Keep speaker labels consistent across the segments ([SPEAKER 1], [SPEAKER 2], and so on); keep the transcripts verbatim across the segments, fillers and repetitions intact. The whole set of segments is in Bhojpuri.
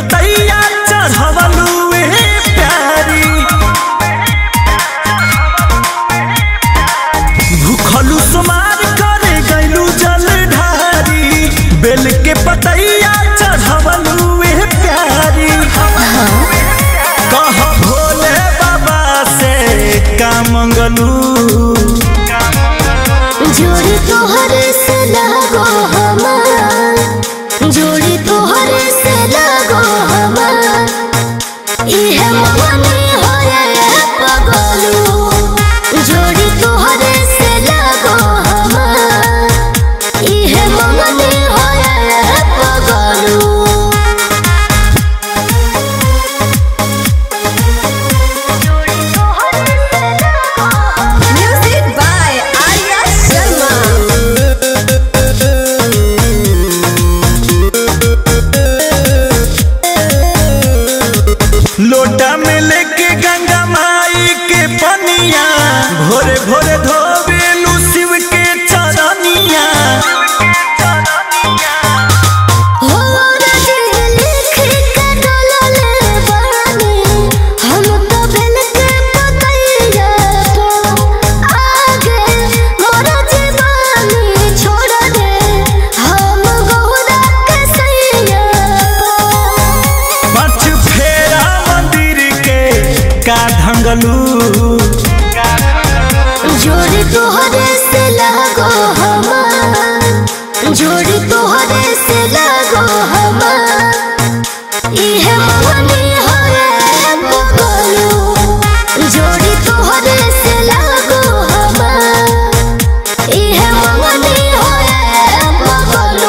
[SPEAKER 1] पतैया चढ़वलू प्यारी भूखलू सुमार करे गैलू जल ढारी बेल के पतैया चढ़वलू प्यारी कह भोले बाबा से का मंगलू
[SPEAKER 2] जोड़ी तोहरे से लगो हमार जोड़ी तोहरे से लगो हमार इहे मगनी होए पगलू जोड़ी तोहरे से लगो हमार इहे मगनी होए पगलू।
[SPEAKER 1] लोटा में लेके गंगा माई के पनिया भोरे भोरे धोबेलू शिव के चरनिया का ढंगलू
[SPEAKER 2] जोड़ी तोहरे से लगो हमार जोड़ी तोहरे से लगो हमार इहे मगनी होए पगलू जोड़ी तोहरे से लगो हमार इहे मगनी होए पगलू।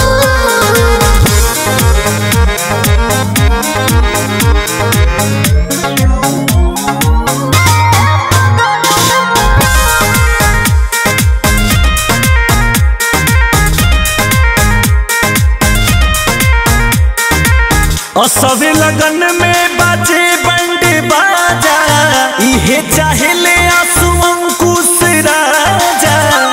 [SPEAKER 1] सबे लगन में बाजे बंड बाजा इहे चाहेले आंसू अंकुश राजा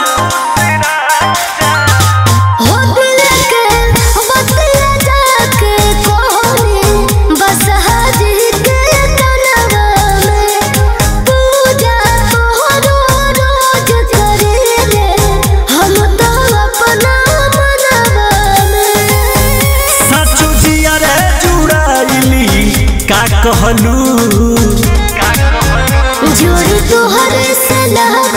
[SPEAKER 2] हो दिल के बतिया जाके कोहनी बस हाजी के कनवा में पूजा तोहरो रोज करेले हम तो अपना मनवा में
[SPEAKER 1] सचू जिया रे का कहलू
[SPEAKER 2] जोड़ी तोहरे से लगा